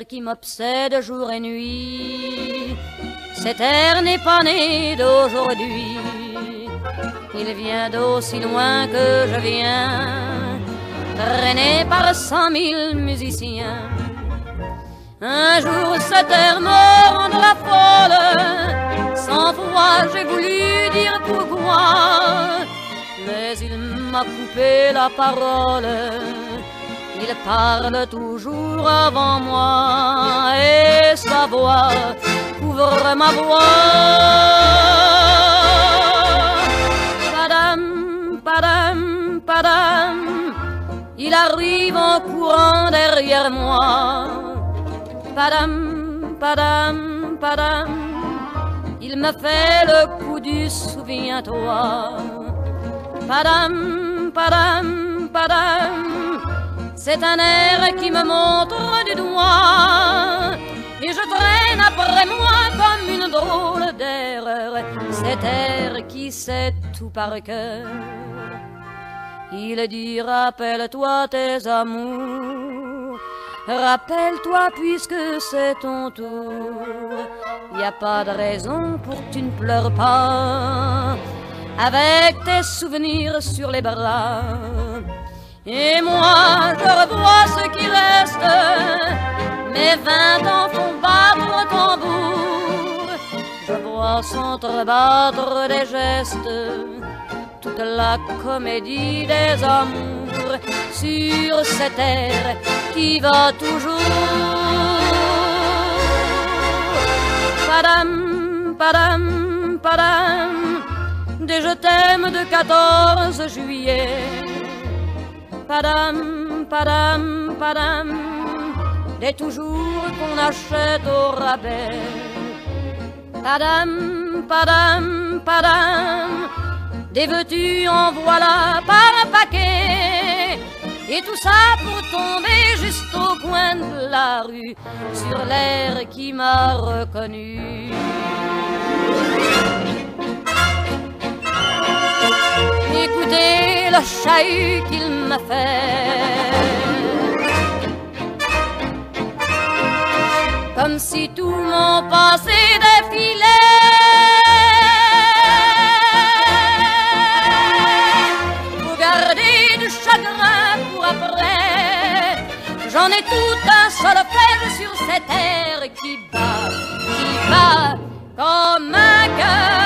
qui m'obsède jour et nuit. Cet air n'est pas né d'aujourd'hui, il vient d'aussi loin que je viens, traîné par 100 000 musiciens. Un jour cet air me rendra folle, 100 fois j'ai voulu dire pourquoi, mais il m'a coupé la parole. Il parle toujours avant moi et sa voix couvre ma voix. Padam, padam, padam, il arrive en courant derrière moi. Padam, padam, padam, il me fait le coup du souviens-toi. Padam, padam, padam, c'est un air qui me montre du doigt, et je traîne après moi comme une drôle d'erreur cet air qui sait tout par cœur. Il dit rappelle-toi tes amours, rappelle-toi puisque c'est ton tour. Y a pas de raison pour que tu ne pleures pas, avec tes souvenirs sur les bras. Et moi je revois ce qui reste, mes 20 ans font battre au tambour. Je vois s'entrebattre des gestes, toute la comédie des amours, sur cet air qui va toujours. Padam, padam, padam, des je t'aime de 14 juillet. Padam, padam, padam, des toujours qu'on achète au rabais. Padam, padam, padam, des veux-tu en voilà par un paquet. Et tout ça pour tomber juste au coin de la rue, sur l'air qui m'a reconnu. Écoutez le chahut qu'il m'a fait, comme si tout mon passé défilait. Faut garder du chagrin pour après, j'en ai tout un solfège sur cet air qui bat comme un cœur.